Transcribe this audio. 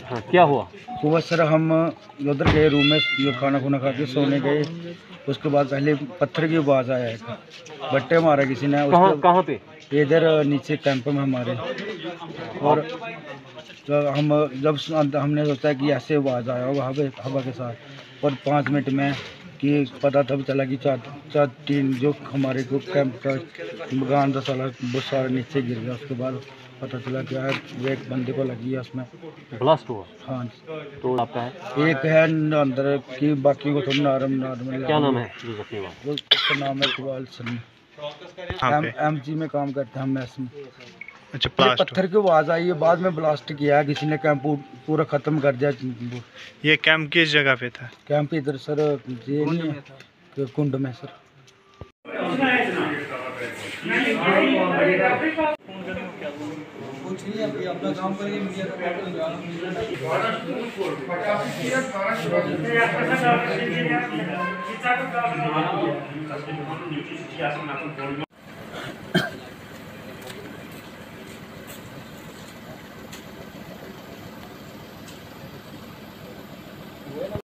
हाँ, क्या हुआ? सुबह सर हम उधर गए रूम में, जो खाना खुना खा के सोने गए। उसके बाद पहले पत्थर की आवाज़ आया है, बट्टे मारा किसी ने। कहाँ पे? इधर नीचे कैंप में हमारे। और तो हमने सोचा कि ऐसे आवाज़ आया होगा हवा के साथ, और 5 मिनट में कि पता तब चला कि चार टीन जो हमारे को कैंप का मकान था सारा वो सारा नीचे गिर गया। उसके बाद पता चला कि यार एक बंदे को लगी है उसमें, ब्लास्ट हुआ। हाँ। तो आपका है? एक है अंदर की, बाकी को थोड़ा नॉर्मल। क्या नाम है जो जख्मी हुआ? उसका नाम है इकबाल सनी। MG में काम करते हैं हम मैस में। अच्छा, पत्थर की आवाज़ आई है, बाद में ब्लास्ट किया है किसी ने, कैंप पूरा ख़त्म कर दिया। ये कैंप किस जगह पे था? कैंप इधर सर ये नहीं है, कुंड में सर। कुछ नहीं, अभी अपना काम करिए, मीडिया का